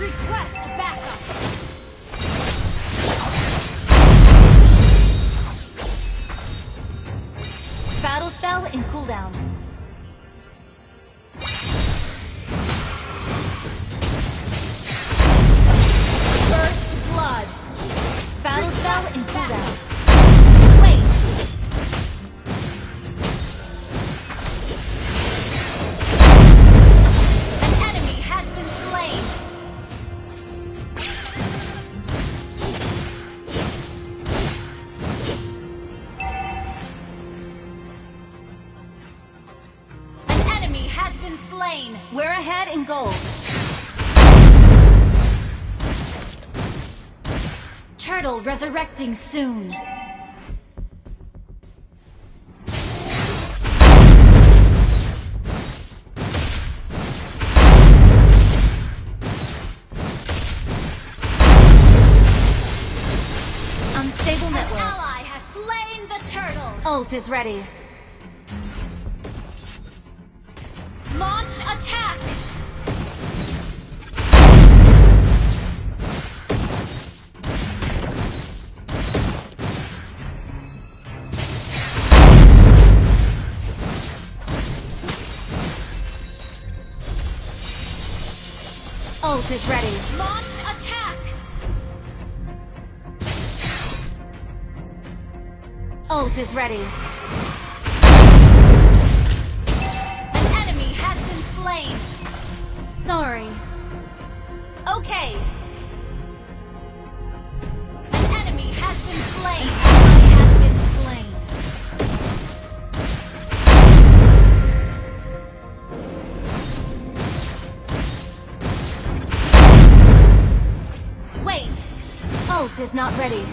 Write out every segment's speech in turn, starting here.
Request backup! Battle spell in cooldown. First blood. Battle spell in cooldown. Wait. An enemy has been slain. Has been slain. We're ahead in gold. Turtle resurrecting soon. Unstable network. An ally has slain the turtle. Ult is ready. Launch attack! Ult is ready. Launch attack! Ult is ready. Slain. Sorry. Okay. An enemy has been slain. An ally has been slain. Wait. Ult is not ready.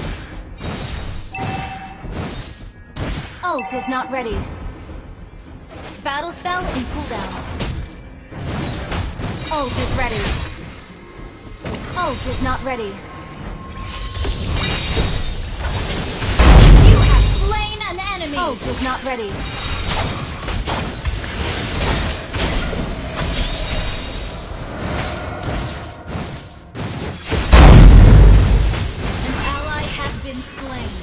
Ult is not ready. Battle spell in cooldown. Ult is ready. Ult is not ready. You have slain an enemy! Ult is not ready. An ally has been slain.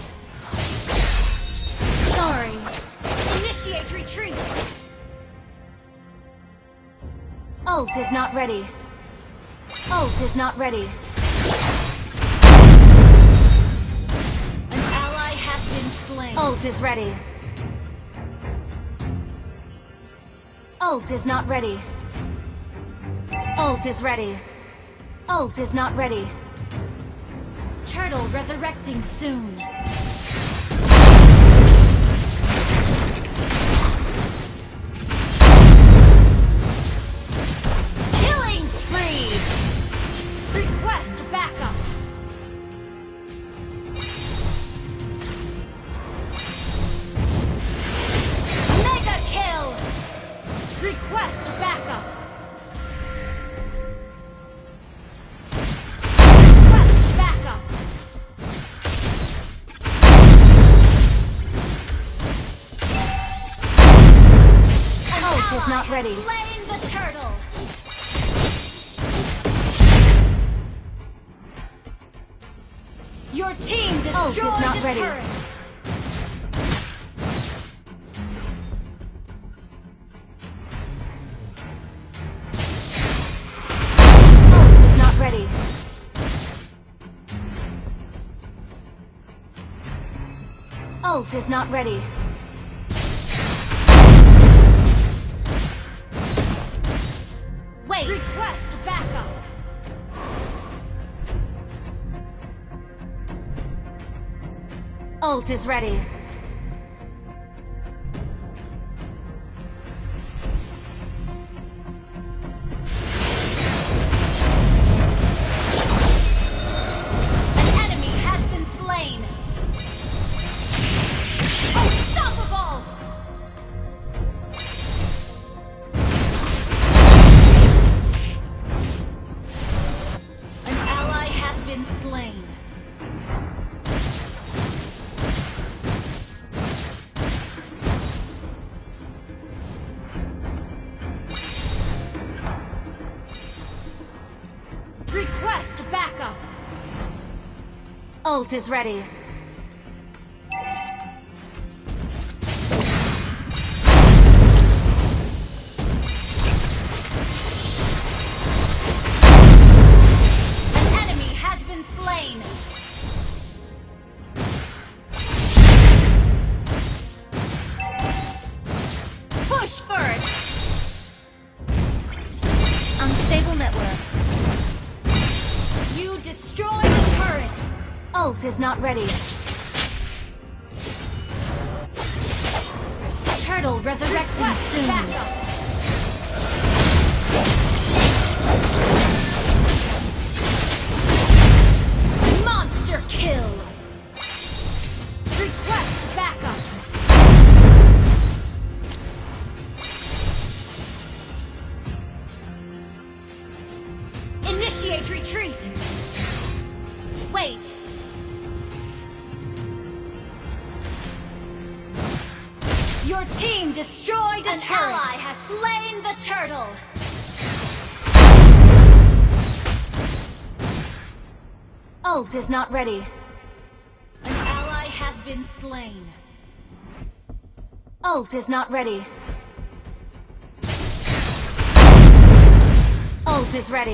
Sorry. Initiate retreat! Ult is not ready. Ult is not ready. An ally has been slain. Ult is ready. Ult is not ready. Ult is ready. Ult is not ready. Turtle resurrecting soon. Request backup! Request backup! An ult is not ready. Slain the turtle! Your team destroyed the turret! Ult is not ready. Wait! Request backup! Ult is ready. Slain. Request backup. Ult is ready. An enemy has been slain. Push first. Unstable network. You destroy the turret. Ult is not ready. Turtle resurrecting soon. Backup. Monster kill. Request backup. Initiate retreat. Wait. Your team destroyed a turret. An ally has slain the turtle. Ult is not ready. An ally has been slain. Ult is not ready. Ult is ready.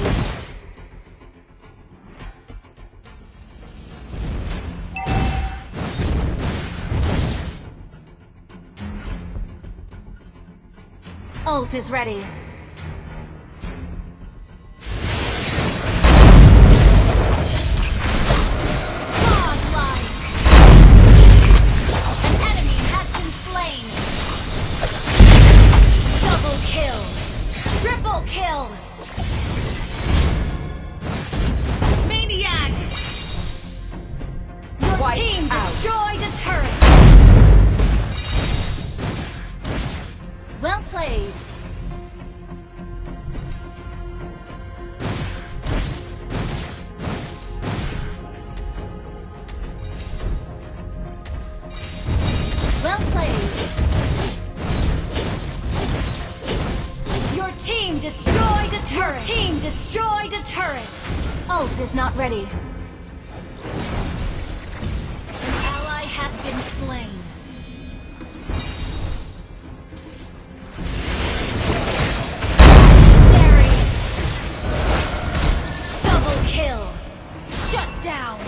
Ult is ready. Godlike. An enemy has been slain. Double kill. Triple kill. Maniac. Your team destroyed a turret. Well played. Well played. Your team destroyed a turret. Your team destroyed a turret. Ult is not ready. An ally has been slain. Kill. Shut down.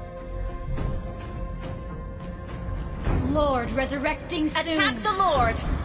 Lord resurrecting soon. Attack the Lord!